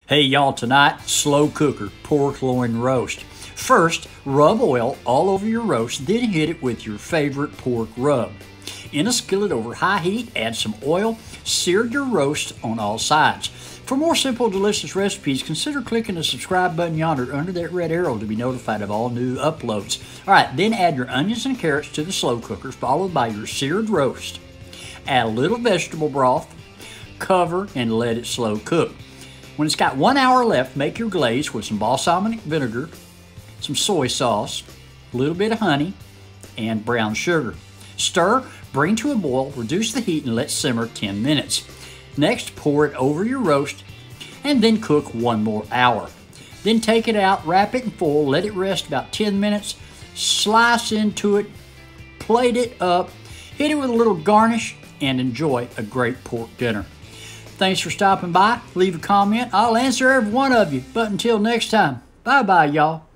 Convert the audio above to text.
Hey y'all, tonight, slow cooker, pork loin roast. First, rub oil all over your roast, then hit it with your favorite pork rub. In a skillet over high heat, add some oil, sear your roast on all sides. For more simple, delicious recipes, consider clicking the subscribe button yonder under that red arrow to be notified of all new uploads. Alright, then add your onions and carrots to the slow cooker, followed by your seared roast. Add a little vegetable broth, cover, and let it slow cook. When it's got 1 hour left, make your glaze with some balsamic vinegar, some soy sauce, a little bit of honey, and brown sugar. Stir, bring to a boil, reduce the heat, and let simmer 10 minutes. Next, pour it over your roast, and then cook 1 more hour. Then take it out, wrap it in foil, let it rest about 10 minutes, slice into it, plate it up, hit it with a little garnish, and enjoy a great pork dinner. Thanks for stopping by. Leave a comment. I'll answer every one of you. But until next time, bye-bye, y'all.